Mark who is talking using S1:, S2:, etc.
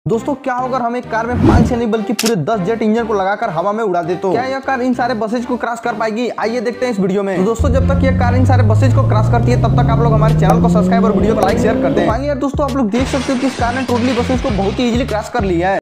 S1: दोस्तों क्या होगा हम एक कार में 5 से नहीं बल्कि पूरे 10 जेट इंजन को लगाकर हवा में उड़ा दे तो क्या यह कार इन सारे बसेज को क्रॉस कर पाएगी? आइए देखते हैं इस वीडियो में। तो दोस्तों जब तक ये कार इन सारे बसेज को क्रॉस करती है तब तक आप लोग हमारे चैनल को सब्सक्राइब और वीडियो को लाइक शेयर कर दें। फाइनली यार दोस्तों आप लोग देख सकते हो कि इस कार ने टोटली बसेज को बहुत ही इजीली क्रॉस कर लिया है।